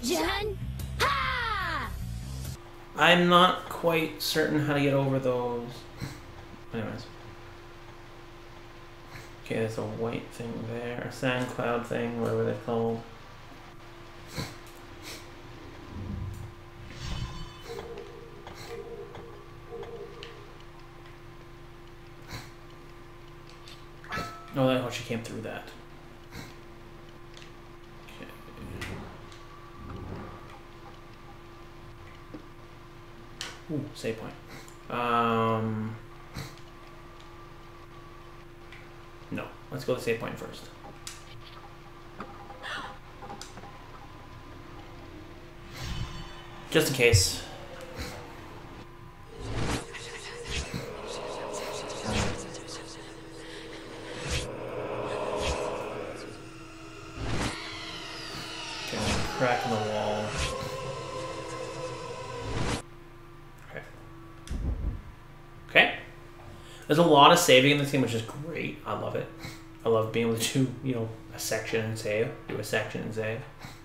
Jun! Ha! I'm not quite certain how to get over those. Anyways. Okay, there's a white thing there, a sand cloud thing, whatever they're called. Oh, she came through that. Okay. Ooh, save point. No, let's go to save point first. Just in case. Crack in the wall. Okay. Okay. There's a lot of saving in this game, which is great. I love it. I love being able to do, you know, a section and save. Do a section and save.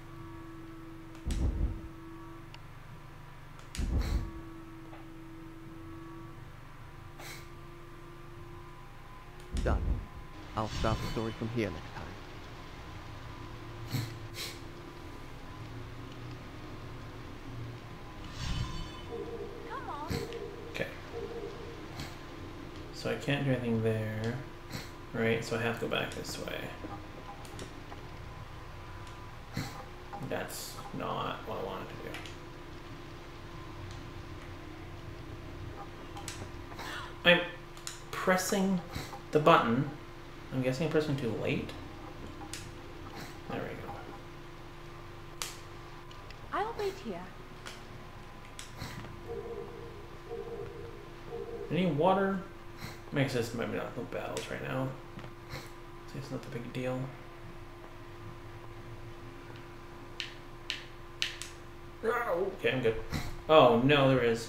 Done. I'll start the story from here next time. Okay. So I can't do anything there. Right, so I have to go back this way. That's not what I wanted to do. I'm pressing the button. I'm guessing I'm pressing too late. There we go. I'll wait here. Any water? Makes this maybe not no battles right now. So it's not the big deal. Oh, okay, I'm good. Oh no, there is.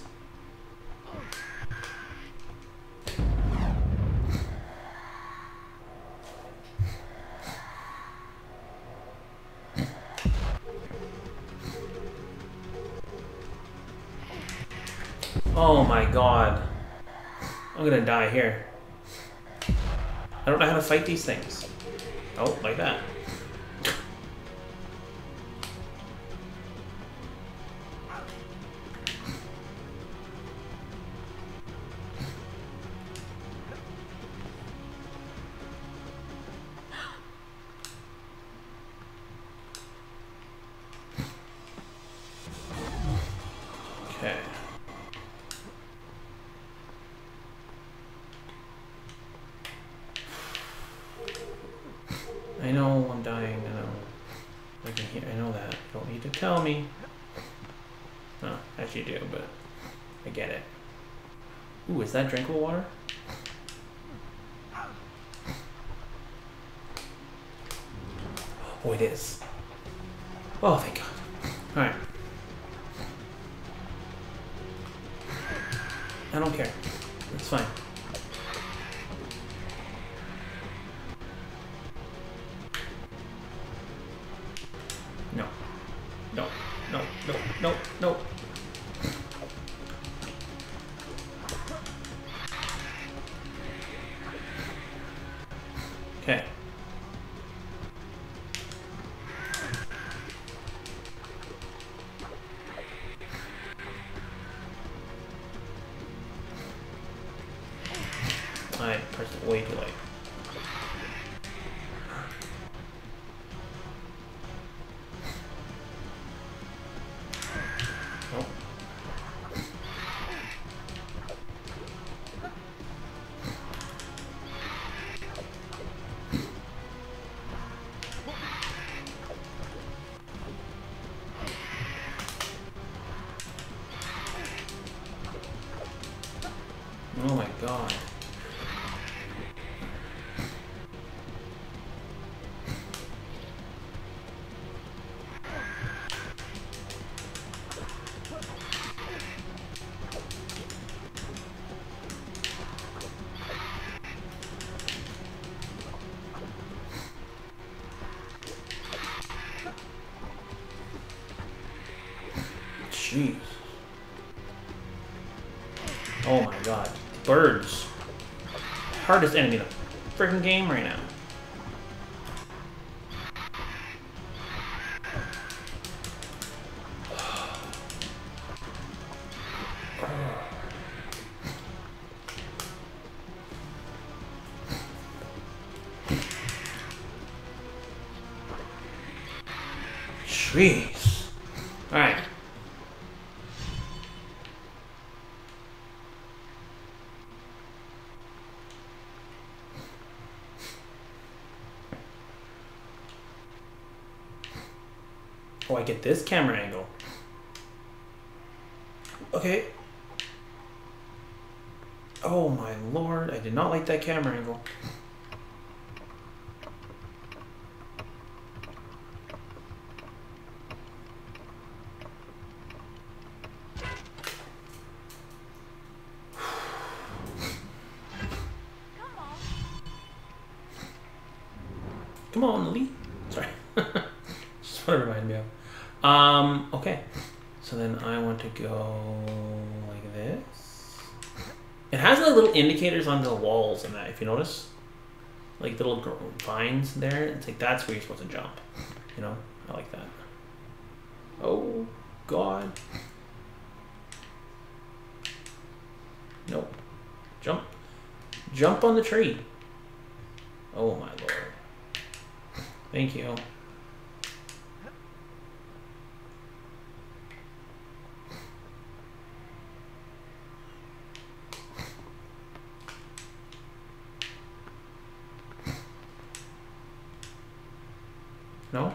Oh my god. I'm gonna die here. I don't know how to fight these things. Oh, like that. Okay. I know I'm dying, I know. I can hear, I know that. You don't need to tell me. No, actually you do, but I get it. Ooh, is that drinkable water? Oh, it is. Oh, thank God. Alright. I don't care. It's fine. No. No. No. No. No. No. Okay. I pressed it way too late. Oh. Oh my God. Jeez. Oh my god. Birds. Hardest enemy in the freaking game right now. Jeez. Alright. Oh, I get this camera angle. Okay. Oh my lord, I did not like that camera angle. Come on, Lily. Sorry. Just what it reminded me of. Okay. So then I want to go like this. It has like little indicators on the walls and that, if you notice. Like little vines there. It's like that's where you're supposed to jump. You know? I like that. Oh, God. Nope. Jump. Jump on the tree. Oh, my lord. Thank you. No?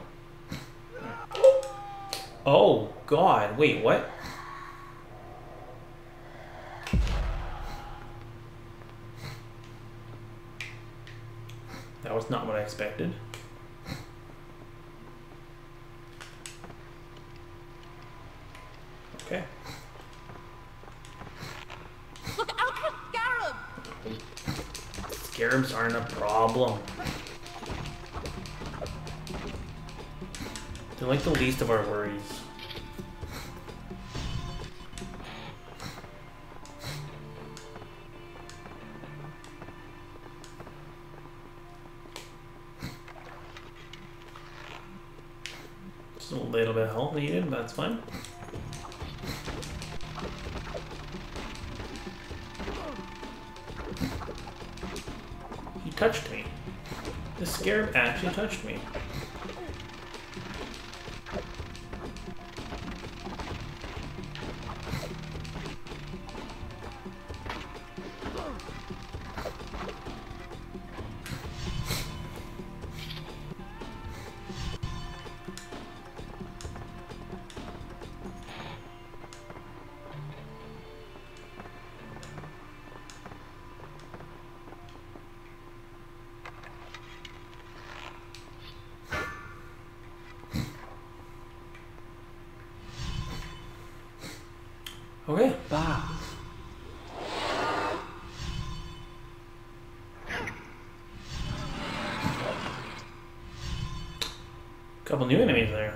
Oh, God. Wait, what? That was not what I expected. Okay. Look out for scarab! Scarabs aren't a problem. They're like the least of our worries. Just a little bit of help needed, but that's fine. He touched me. The scarab actually touched me. Okay. Bah. Couple new enemies there.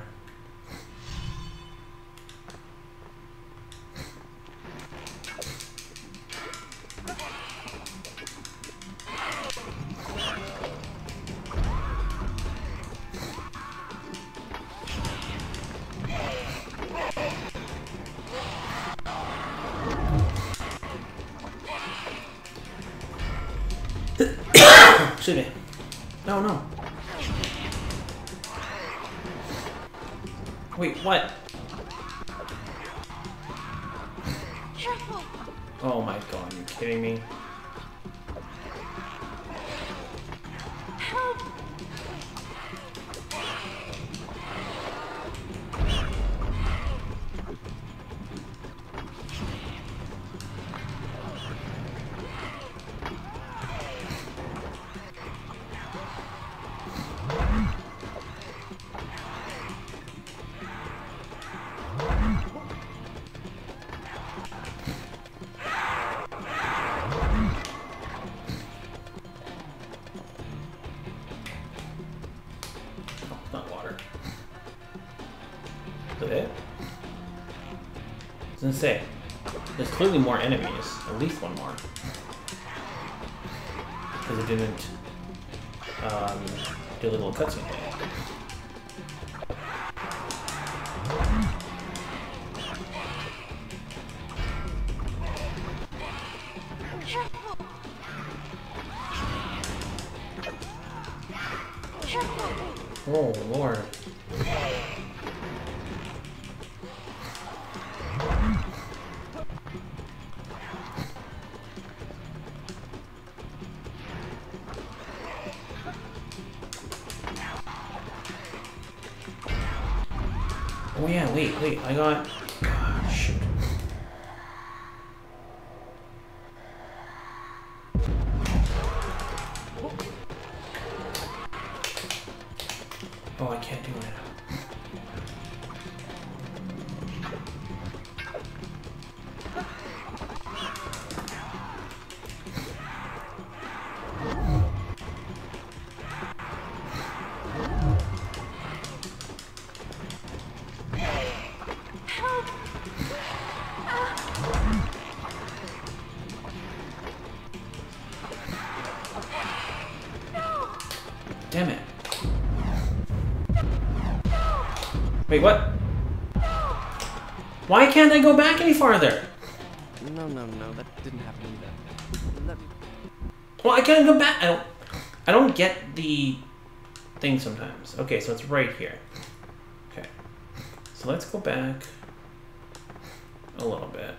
Excuse me. No, no. Wait, what? Careful! Oh my god, are you kidding me? Help! Not water. Is that it? gonna say, there's clearly more enemies. At least one more. Because it didn't do a little cutscene thing. Careful. Careful. Oh, Lord. Oh yeah, wait, I got... Ah, shoot. Oh, I can't do it. Damn it. Wait, what? Why can't I go back any farther? No, that didn't happen either. Let me... Well, I can't go back. I don't get the thing sometimes. Okay, so it's right here. Okay. So let's go back a little bit.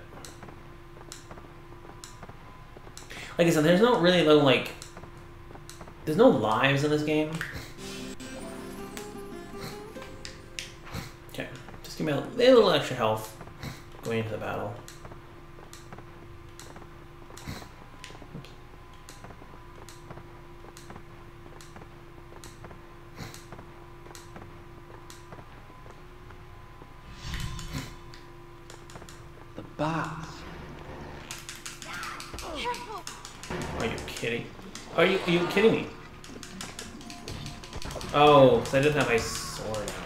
Like I said, there's no really no, like... There's no lives in this game. Okay, just give me a little extra health going into the battle. Oops. The boss. Careful. Are you kidding? Are you kidding me? Oh, because I didn't have my sword out.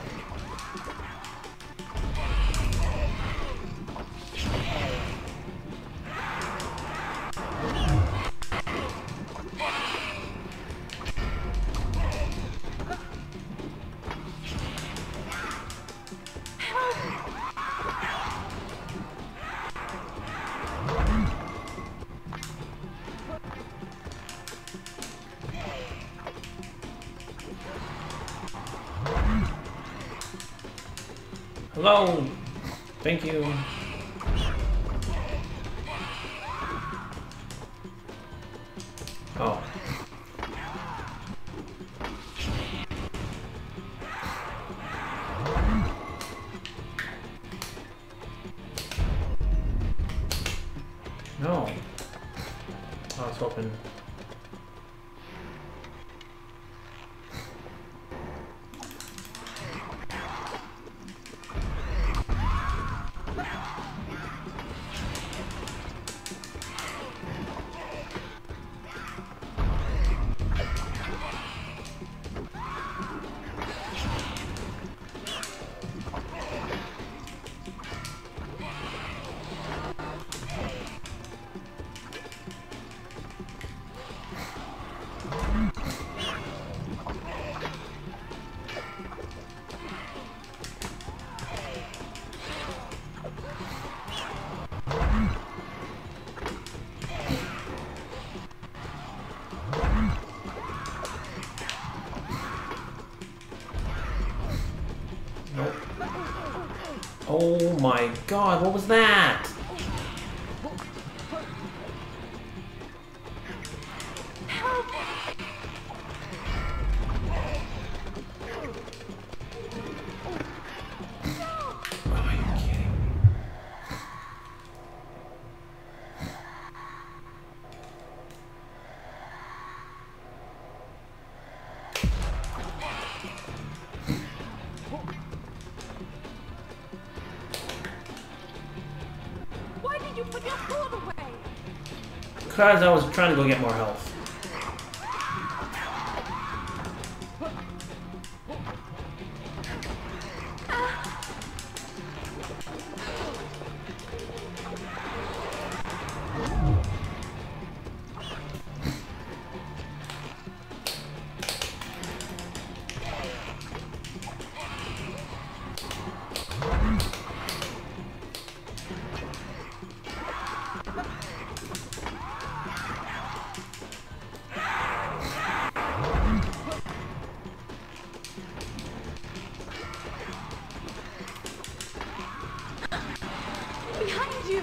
Hello! Thank you. Oh. No. I was hoping... Nope. Oh my god, what was that? Are you kidding me? Why did you put your sword away? Because I was trying to go get more health. behind you.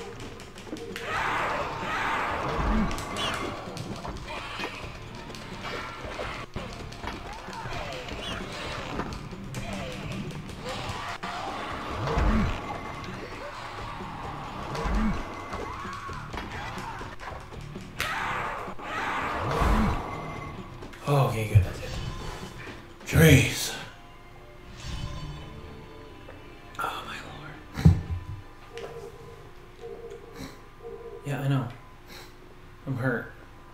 Okay, good, that's it. Jeez. Oh my lord. Yeah, I know. I'm hurt.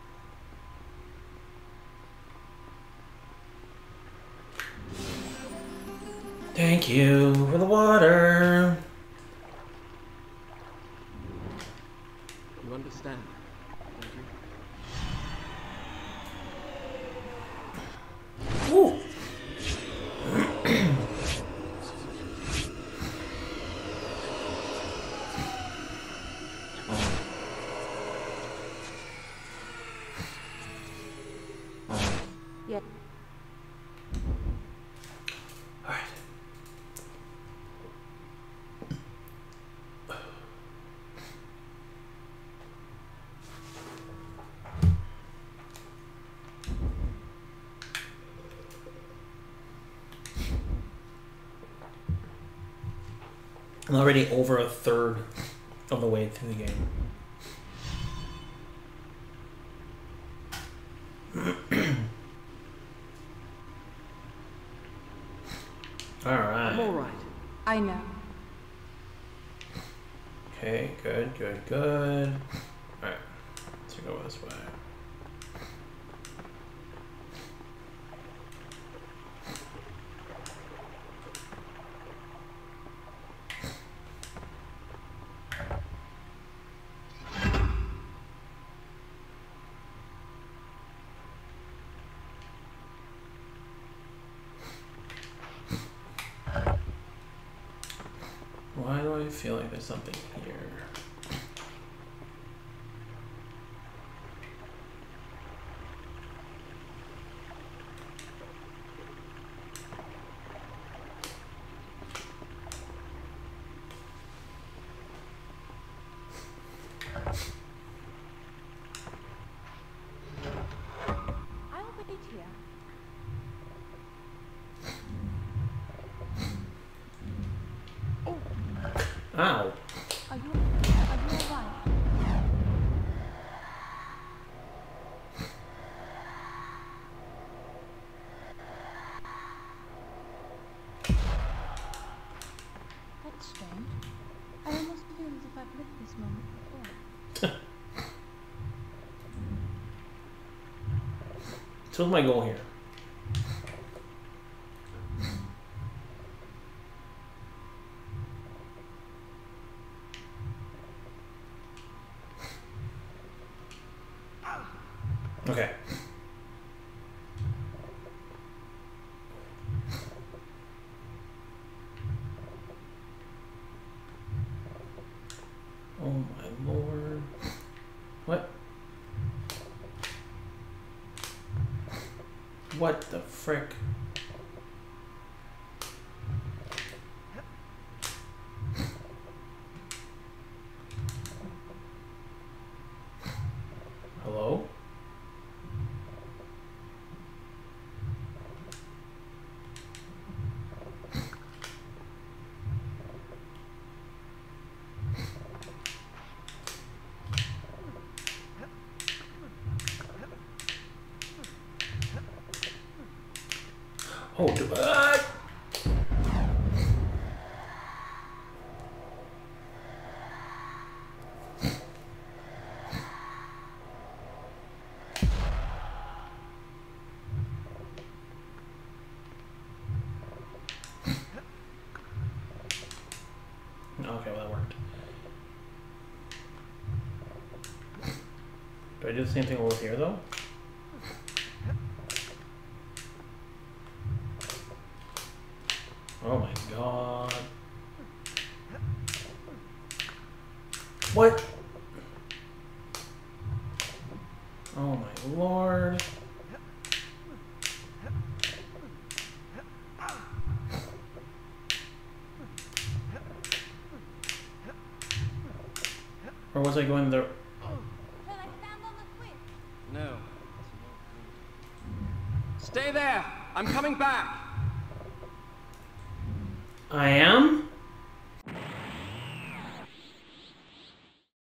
Thank you for the water. You understand, don't you? Woo. Yeah. All right. I'm already over a third of the way through the game. All I'm all right. right. I know. Okay, good, good, good. All right, let's go this way. Why do I feel like there's something here? I'll wait here. Ow. Are you alright? That's strange. I almost feel as if I've lived this moment before. So what's my goal here? Okay. Oh my lord. What? What the frick? Hello? Oh, okay, well that worked. Do I do the same thing over here though? Oh my god. What? Oh my lord. was I going the... Can I stand on the switch? No. Stay there! I'm coming back! I am?